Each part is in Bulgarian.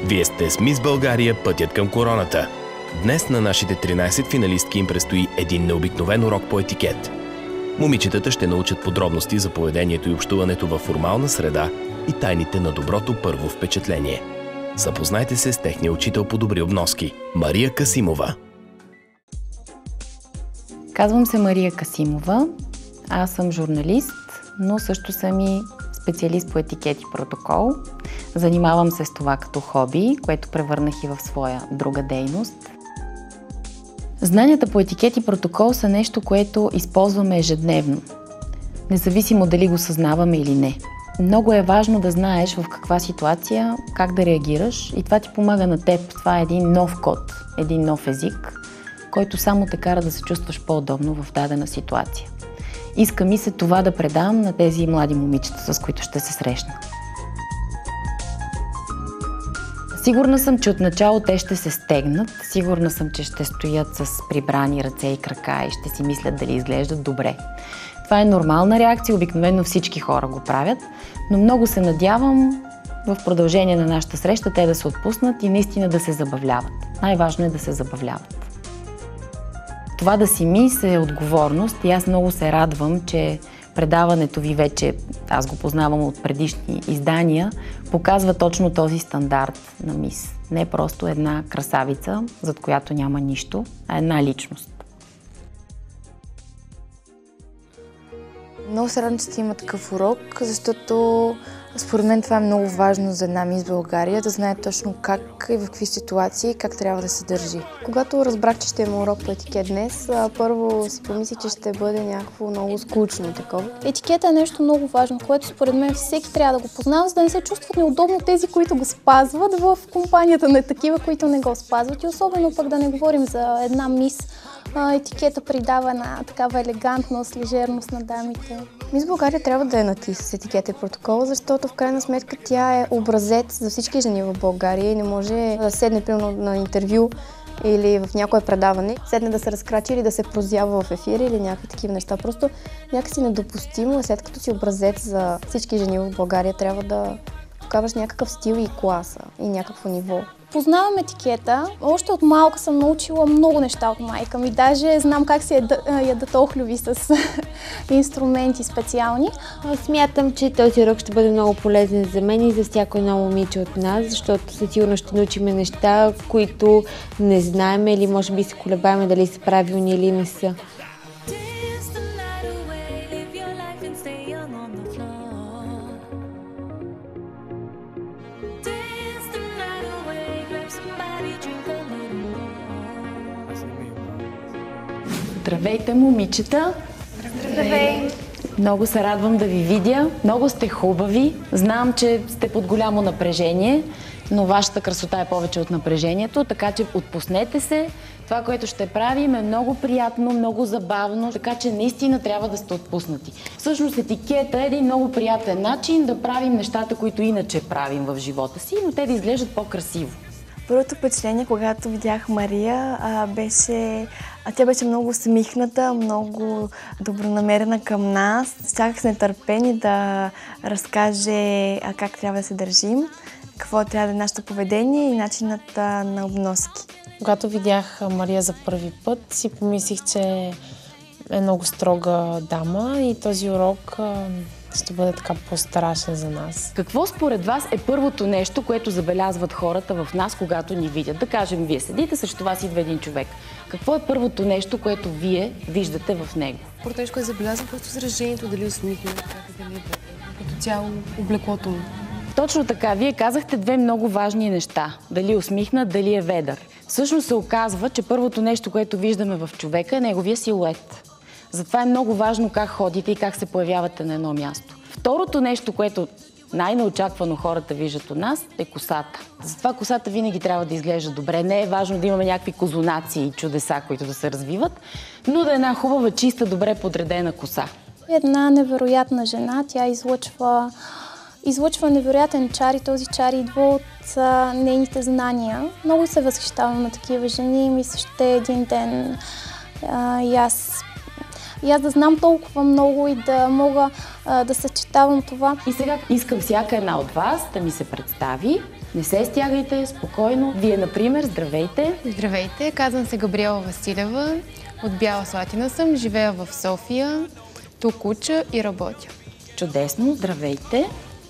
Вие сте с Мис България пътят към короната. Днес на нашите 13 финалистки им предстои един необикновен урок по етикет. Момичетата ще научат подробности за поведението и общуването във формална среда и тайните на доброто първо впечатление. Запознайте се с техния учител по добри обноски – Мария Касимова. Казвам се Мария Касимова. Аз съм журналист, но също съм и специалист по етикет и протокол. Занимавам се с това като хоби, което превърнах и в своя друга дейност. Знанията по етикет и протокол са нещо, което използваме ежедневно, независимо дали го съзнаваме или не. Много е важно да знаеш в каква ситуация, как да реагираш и това ти помага на теб. Това е един нов код, един нов език, който само те кара да се чувстваш по-удобно в дадена ситуация. Иска ми се това да предам на тези млади момичета, с които ще се срещна. Сигурна съм, че отначало те ще се стегнат, сигурна съм, че ще стоят с прибрани ръце и крака и ще си мислят дали изглеждат добре. Това е нормална реакция, обикновено всички хора го правят, но много се надявам в продължение на нашата среща те да се отпуснат и наистина да се забавляват. Най-важно е да се забавляват. Това да си мис е отговорност и аз много се радвам, че предаването ви вече, аз го познавам от предишни издания, показва точно този стандарт на мис. Не просто една красавица, зад която няма нищо, а една личност. Много се радвам, че ще има такъв урок, защото според мен това е много важно за една мис България, да знае точно как и в какви ситуации, как трябва да се държи. Когато разбрах, че ще има урок по етикет днес, първо си помислих, че ще бъде някакво много скучно такова. Етикета е нещо много важно, което според мен всеки трябва да го познава, за да не се чувстват неудобно тези, които го спазват в компанията на такива, които не го спазват. И особено пък да не говорим за една мис. Етикета придава една такава елегантност, лежерност на дамите. Мис България трябва да е на ти с етикета и протокола, защото в крайна сметка тя е образец за всички жени в България и не може да седне примерно на интервю или в някое предаване, седне да се разкрачи или да се прозява в ефир или някакви такива неща. Просто някакси недопустимо, след като си образец за всички жени в България, трябва да покажеш някакъв стил и класа и някакво ниво. Познавам етикета. Още от малка съм научила много неща от майка ми. Даже знам как се ядат охлюви с инструменти специални. Смятам, че този урок ще бъде много полезен за мен и за всяко едно момиче от нас, защото със сигурност ще научим неща, които не знаем или може би се колебаем дали са правилни или не са. Здравейте, момичета! Здравей! Много се радвам да ви видя. Много сте хубави. Знам, че сте под голямо напрежение, но вашата красота е повече от напрежението, така че отпуснете се. Това, което ще правим е много приятно, много забавно, така че наистина трябва да сте отпуснати. Всъщност етикета е един много приятен начин да правим нещата, които иначе правим в живота си, но те да изглеждат по-красиво. Първото впечатление, когато видях Мария, тя беше много усмихната, много добронамерена към нас. Чаках с нетърпение да разкаже как трябва да се държим, какво трябва да е нашето поведение и начинът на обноски. Когато видях Мария за първи път, си помислих, че е много строга дама и този урок ще бъде така по-страшен за нас. Какво според вас е първото нещо, което забелязват хората в нас, когато ни видят? Да кажем, вие седите, срещу вас идва един човек. Какво е първото нещо, което вие виждате в него? Първото нещо, което забелязвам, просто изражението, дали усмихна, дали като цяло облеклото му. Точно така. Вие казахте две много важни неща. Дали усмихнат, дали е ведър. Всъщност се оказва, че първото нещо, което виждаме в човека е неговия силует. Затова е много важно как ходите и как се появявате на едно място. Второто нещо, което най-неочаквано хората виждат от нас, е косата. Затова косата винаги трябва да изглежда добре. Не е важно да имаме някакви козунации и чудеса, които да се развиват, но да е една хубава, чиста, добре подредена коса. Една невероятна жена, тя излъчва невероятен чар и този чар идва от нейните знания. Много се възхищавам на такива жени. Мисля, ще един ден и аз да знам толкова много и да мога да съчетавам това. И сега искам всяка една от вас да ми се представи. Не се стягайте, спокойно. Вие, например, здравейте. Здравейте, казвам се Габриела Василева. От Бяла Слатина съм, живея в София. Тук уча и работя. Чудесно, здравейте.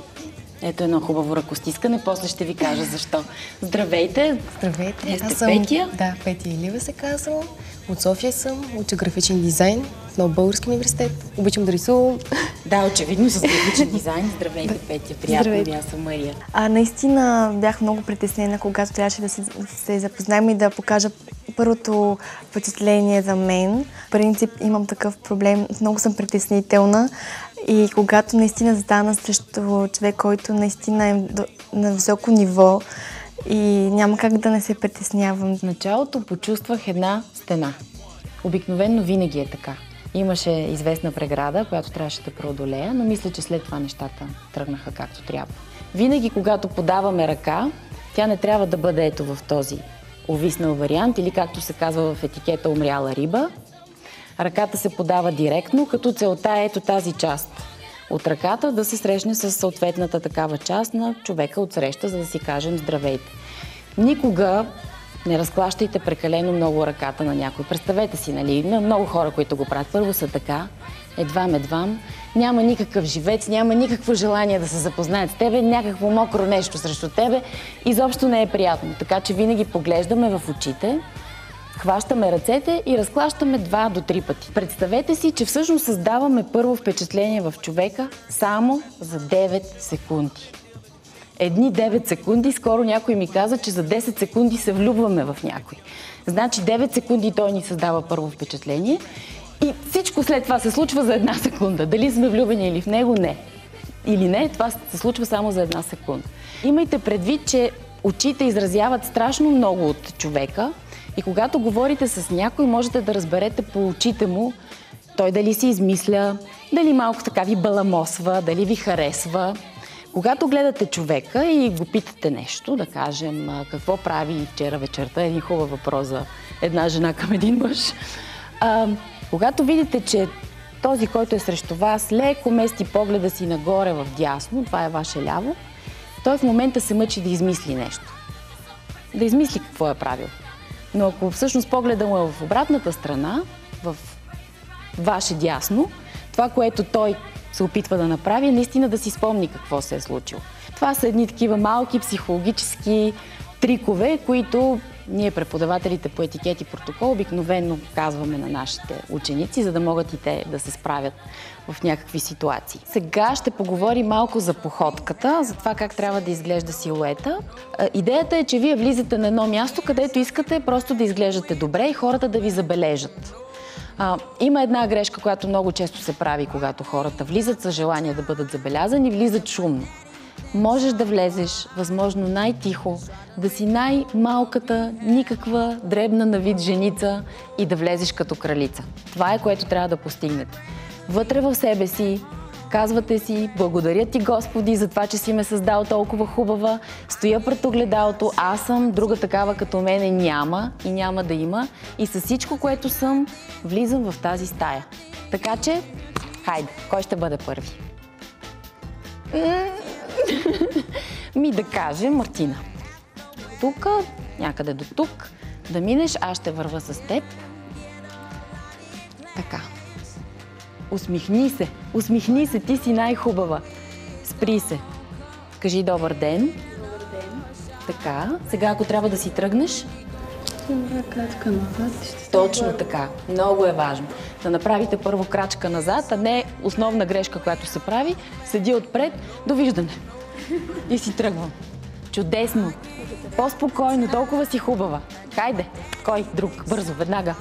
Ето едно хубаво ръкостискане, после ще ви кажа защо. Здравейте. Здравейте, Вие сте аз съм Петя. Да, Петя Илиева се казвам. От София съм, уча графичен дизайн в Нов български университет. Обичам да рисувам. Да, очевидно с графичен дизайн. Здравейте, Петя. Приятно ви, аз съм Мария. Наистина бях много притеснена, когато трябваше да се запознаем и да покажа първото впечатление за мен. В принцип имам такъв проблем, много съм притеснителна и когато наистина застана срещу човек, който наистина е на високо ниво и няма как да не се притеснявам. В началото почувствах една стена. Обикновено винаги е така. Имаше известна преграда, която трябваше да преодолея, но мисля, че след това нещата тръгнаха както трябва. Винаги, когато подаваме ръка, тя не трябва да бъде ето в този увиснал вариант или както се казва в етикета умряла риба. Ръката се подава директно, като целта е ето тази част от ръката да се срещне с съответната такава част на човека отсреща, за да си кажем здравейте. Никога не разклащайте прекалено много ръката на някой. Представете си, нали, има много хора, които го правят. Първо са така, едвам, няма никакъв живец, няма никакво желание да се запознаят с тебе, някакво мокро нещо срещу тебе, изобщо не е приятно. Така че винаги поглеждаме в очите, хващаме ръцете и разклащаме 2 до 3 пъти. Представете си, че всъщност създаваме първо впечатление в човека само за 9 секунди. Едни 9 секунди, скоро някой ми каза, че за 10 секунди се влюбваме в някой. Значи 9 секунди той ни създава първо впечатление и всичко след това се случва за 1 секунда. Дали сме влюбени или в него, не. Или не, това се случва само за 1 секунда. Имайте предвид, че очите изразяват страшно много от човека и когато говорите с някой, можете да разберете по очите му той дали си измисля, дали малко така ви баламосва, дали ви харесва. Когато гледате човека и го питате нещо, да кажем какво прави вчера вечерта, един хубав въпрос за една жена към един мъж, когато видите, че този, който е срещу вас, леко мести погледа си нагоре в дясно, това е ваше ляво, той в момента се мъчи да измисли нещо. Да измисли какво е правил. Но ако всъщност погледа му е в обратната страна, в ваше дясно, това, което той се опитва да направи, е наистина да си спомни какво се е случило. Това са едни такива малки психологически трикове, които ние, преподавателите по етикет и протокол, обикновено казваме на нашите ученици, за да могат и те да се справят в някакви ситуации. Сега ще поговорим малко за походката, за това как трябва да изглежда силуета. Идеята е, че вие влизате на едно място, където искате просто да изглеждате добре и хората да ви забележат. Има една грешка, която много често се прави, когато хората влизат с желание да бъдат забелязани, влизат шумно. Можеш да влезеш, възможно най-тихо, да си най-малката, никаква, дребна на вид женица и да влезеш като кралица. Това е, което трябва да постигнете. Вътре в себе си казвате си: благодаря ти, Господи, за това, че си ме създал толкова хубава, стоя пред огледалото, аз съм, друга такава като мене няма и няма да има и с всичко, което съм, влизам в тази стая. Така че, хайде, кой ще бъде първи? Да кажем Мартина. Тук, някъде до тук, да минеш, аз ще върва с теб. Така. Усмихни се, ти си най-хубава. Спри се. Кажи добър ден. Добър ден. Така, сега ако трябва да си тръгнеш. Крачка назад. Точно така. Много е важно. Да направите първо крачка назад, а не основна грешка, която се прави. Седи отпред, довиждане. И си тръгвам. Чудесно. По-спокойно, толкова си хубава. Хайде, кой друг? Бързо, веднага.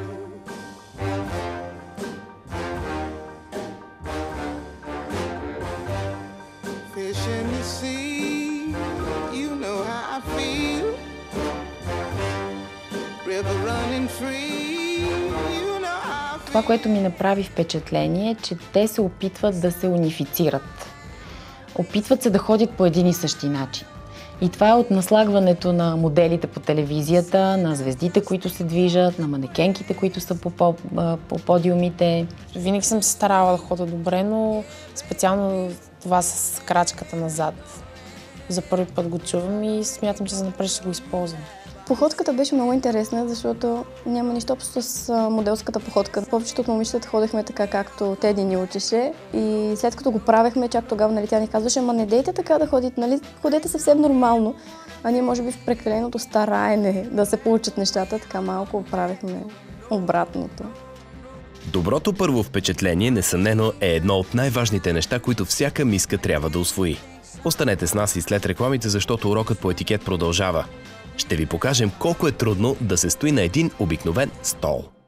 Това, което ми направи впечатление, е, че те се опитват да се унифицират. Опитват се да ходят по един и същи начин. И това е от наслагването на моделите по телевизията, на звездите, които се движат, на манекенките, които са по подиумите. Винаги съм се старала да ходя добре, но специално това с крачката назад. За първи път го чувам и смятам, че занапред ще го използвам. Походката беше много интересна, защото няма нищо общо с моделската походка. Повечето от момичетата ходехме така, както Теди ни учеше. И след като го правехме, чак тогава тя ни казваше: ама не дейте така да ходите, нали? Ходете съвсем нормално. А ние може би в прекаленото стараене да се получат нещата, така малко правехме обратното. Доброто първо впечатление, несъмнено, е едно от най-важните неща, които всяка миска трябва да усвои. Останете с нас и след рекламите, защото урокът по етикет продължава. Ще ви покажем колко е трудно да се стои на един обикновен стол.